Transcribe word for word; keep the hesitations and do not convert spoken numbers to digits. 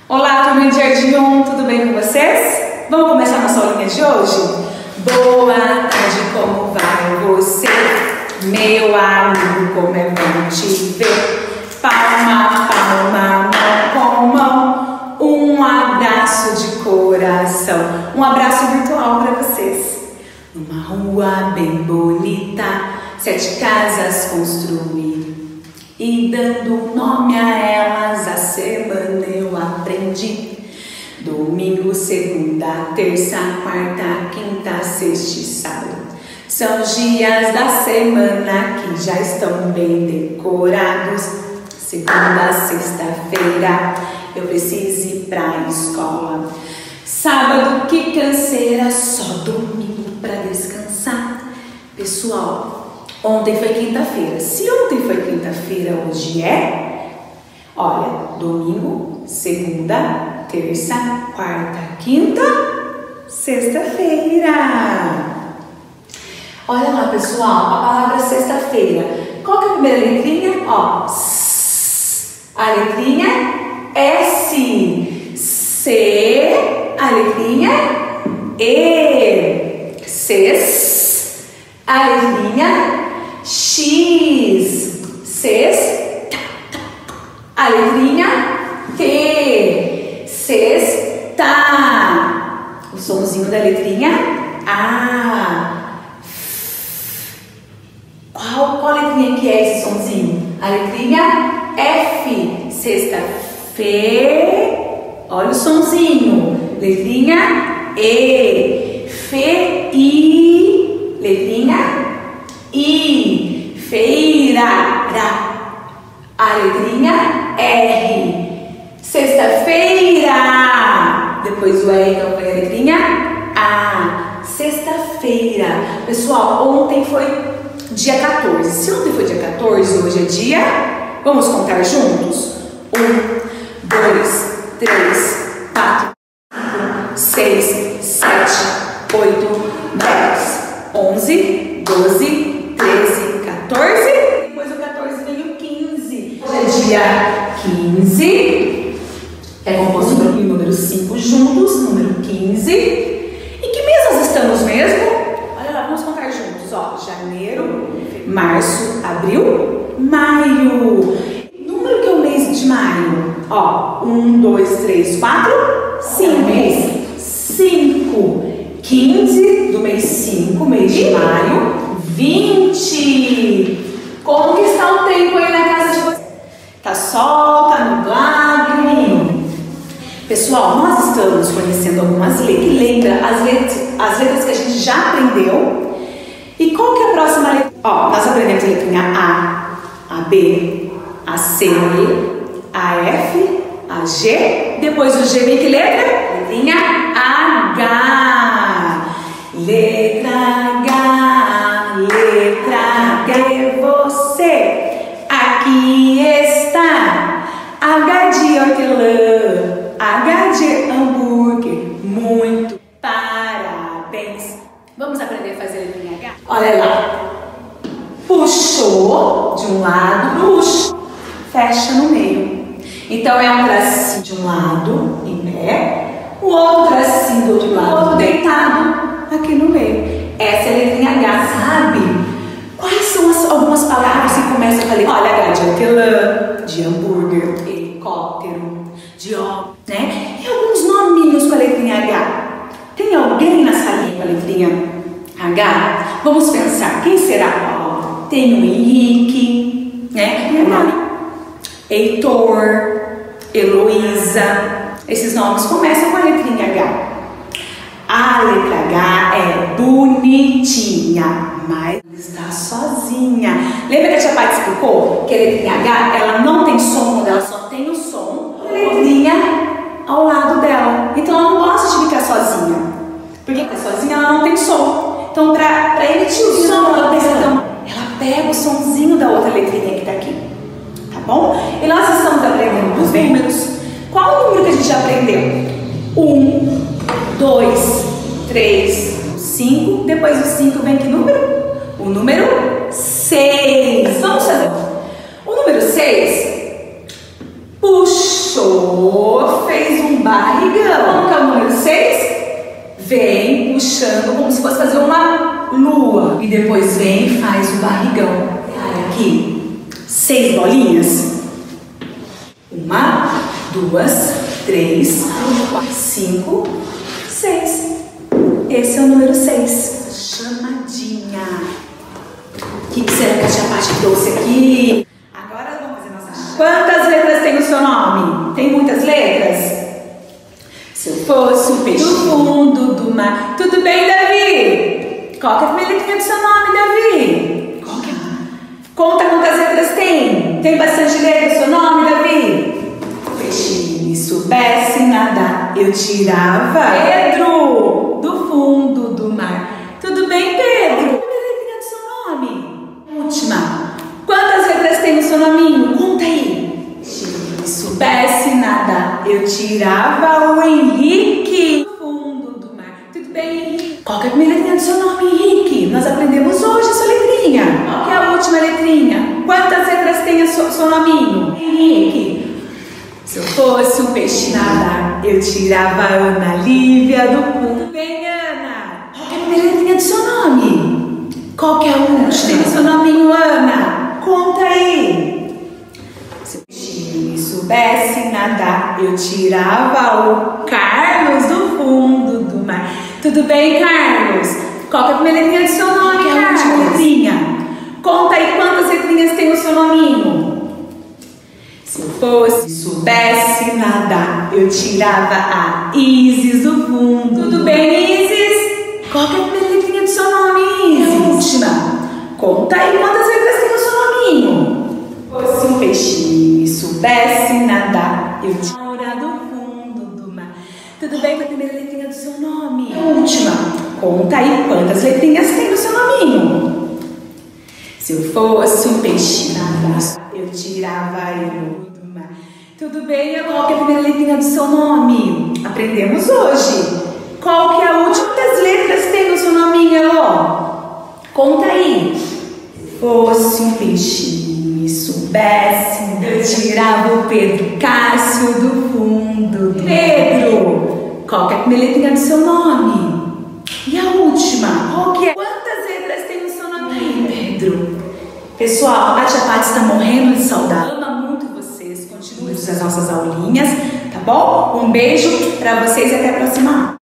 Olá, turma de Jardim um, tudo bem com vocês? Vamos começar nossa aulinha de hoje? Boa tarde, como vai você? Meu amigo, como é bom te ver. Palma, palma, mão com mão. Um abraço de coração. Um abraço virtual para vocês. Numa rua bem bonita, sete casas construí. E dando nome a elas, a semana eu aprendi. Domingo, segunda, terça, quarta, quinta, sexta e sábado. São os dias da semana que já estão bem decorados. Segunda, sexta-feira, eu preciso ir pra escola. Sábado, que canseira, só domingo pra descansar. Pessoal, ontem foi quinta-feira. Se ontem foi quinta-feira, hoje é? Olha, domingo, segunda, terça, quarta, quinta, sexta-feira. Olha lá, pessoal, a palavra sexta-feira. Qual que é a primeira letrinha? Ó, S. A letrinha S. C. A letrinha E. Ses. A letrinha X. Sexta. A letrinha T. Sexta. O somzinho da letrinha A. Qual, qual letrinha que é esse somzinho? A letrinha F. Sexta-feira. Olha o somzinho. Letrinha E. Fe, I. Letrinha I. Feira. A letrinha R. Sexta-feira. Depois o E, então foi a letrinha A. Sexta-feira. Pessoal, ontem foi dia quatorze. Se ontem foi dia quatorze, hoje é dia... Vamos contar juntos? Um, dois, três, quatro, cinco, seis, sete, oito, dez, onze, doze, treze, quatorze. Depois do quatorze vem o quinze. Hoje é dia quinze. É composto pelo número cinco juntos, número quinze. E que mês nós estamos mesmo? Olha lá, vamos contar juntos. Ó, janeiro, março, abril, maio. Número que é o mês de maio? Ó, um, dois, três, quatro, cinco. Mês cinco. quinze do mês cinco, mês de maio, vinte. Como que está o tempo aí na casa de vocês? Tá sol, tá nublado? Pessoal, nós estamos conhecendo algumas letras. Lembra as letras, as letras que a gente já aprendeu? E qual que é a próxima letra? Ó, nós aprendemos a letrinha A, a B, a C, a F, a G. Depois do G vem que letra? Letrinha H. Letra H, letra H. E você? Aqui está. H de hortelã, H de hambúrguer. Muito parabéns. Vamos aprender a fazer a letrinha H? Olha lá. Puxou de um lado, puxa, fecha no meio. Então é um tracinho de um lado em pé, o outro tracinho do outro lado, o outro deitado aqui no meio. Essa é a letrinha H, sabe? Quais são as, algumas palavras que começam com a letra? Olha, H de hortelã, de hambúrguer, helicóptero, de ó, né? E alguns nominhos com a letrinha H. Tem alguém na salinha com a letrinha H? Vamos pensar, quem será? Ó, tem o Henrique, né? Heitor, Heloísa. Esses nomes começam com a letrinha H. A letra H é bonitinha, mas está sozinha. Lembra que a tia Paty explicou que a letrinha H, ela não tem som quando ela só tem o som, a letrinha ao lado dela. Então ela não gosta de ficar sozinha. Porque sozinha ela não tem som. Então para emitir o som, ela precisa ter uma... ela pega o somzinho da outra letrinha que está aqui. Tá bom? E nós estamos aprendendo os números. Qual o número que a gente já aprendeu? Um, dois, três, cinco. Depois do cinco vem que número? O número seis. Vamos fazer. O número seis puxou, fez um vem puxando como se fosse fazer uma lua. E depois vem e faz o barrigão. Olha aqui, seis bolinhas. Uma, duas, três, quatro, cinco, seis. Esse é o número seis. Chamadinha. O que será que a tia Paty trouxe aqui? Agora vamos fazer nossa... Quantas letras tem o seu nome? Tem muitas letras? Se eu fosse um peixe do fundo do mar. Tudo bem, Davi? Qual que é a primeira letrinha do seu nome, Davi? Qual que é? Conta quantas letras tem. Tem bastante letra o seu nome, Davi? Peixe me soubesse nadar, eu tirava Pedro do fundo do mar. Tudo bem, Pedro? Qual é a primeira letrinha do seu nome? Última. Quantas letras tem no seu nominho? Conta aí. Se soubesse nadar, eu tirava o Henrique do fundo do mar. Tudo bem, Henrique? Qual que é a primeira letrinha do seu nome, Henrique? Nós aprendemos hoje a sua letrinha. Qual que é a última letrinha? Quantas letras tem o seu, seu nominho, Henrique? Se eu fosse um peixe nadar, eu tirava a Ana Lívia do fundo. Tudo bem, Ana? Qual que é a primeira letrinha do seu nome? Qual que é a última do seu nominho, Ana? Conta aí. Se soubesse nadar, eu tirava o Carlos do fundo do mar. Tudo bem, Carlos? Qual que é a primeira letrinha do seu nome, Carlos? A última letrinha. Conta aí quantas letrinhas tem o seu nominho. Se eu fosse, soubesse nadar, eu tirava a Isis do fundo. Tudo bem, Isis? Qual que é a primeira letrinha do seu nome, Isis? A última. Conta aí quantas letras tem o seu nominho. Se um peixinho soubesse nadar, eu tirava do fundo do mar. Tudo bem com a primeira letrinha do seu nome? A última. Conta aí quantas letrinhas tem no seu nominho. Se eu fosse um peixinho nadar, eu tirava ele do mar. Tudo bem, qual que é a primeira letrinha do seu nome? Aprendemos hoje. Qual que é a última? Quantas letras tem no seu nominho, Elô? Conta aí. Se fosse um peixinho e soubesse, eu tirava o Pedro Cássio do fundo do Pedro. Qual que é a primeira letrinha do seu nome? E a última? Qual que é? Quantas letras tem no seu nome, Pedro? Pessoal, a tia Paty está morrendo de saudade. Ama muito vocês. Continuem as nossas aulinhas, tá bom? Um beijo pra vocês e até a próxima aula.